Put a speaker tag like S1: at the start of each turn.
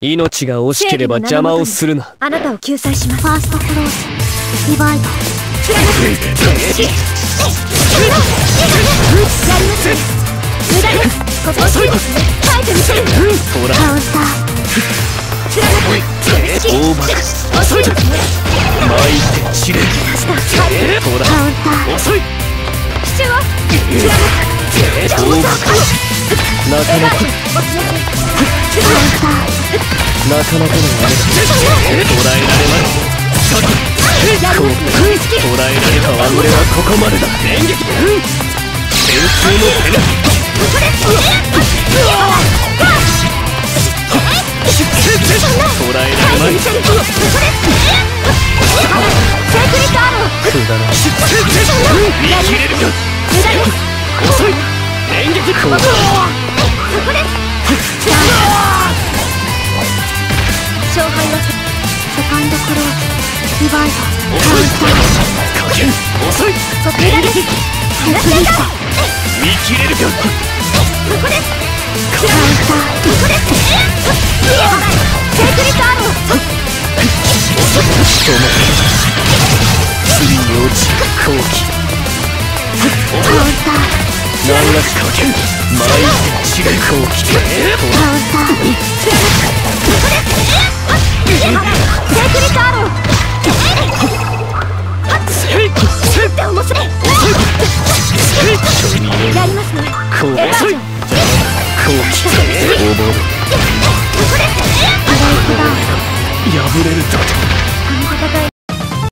S1: 命が惜しければ邪魔をするな。
S2: あなたを救済します。
S3: ファーストクローズリバイバル。
S2: やります無駄です。ここを耐えてみせる。
S1: ほら
S3: カウンター。
S1: オーバー遅い。巻いて散れ。ほら
S3: カウンター。
S1: 遅い。
S2: 支柱を
S1: オーバーなかなかなかなかのあれだ。捉えられまい。こう捉えられたわ。俺はここまでだ。連撃旋風のペナ。捉えられまい。くだらない。見切れるか。遅い。連撃こう
S2: 勝敗は
S3: セカンドクローズリバイバル。
S1: 遅い。遅い。連撃見切れるか。
S3: カウンター。
S1: 釣りに落ちる好機。
S3: カウンター。
S1: 流しかける。前に散れ好機。
S3: カウンター。
S2: セークリットアロー。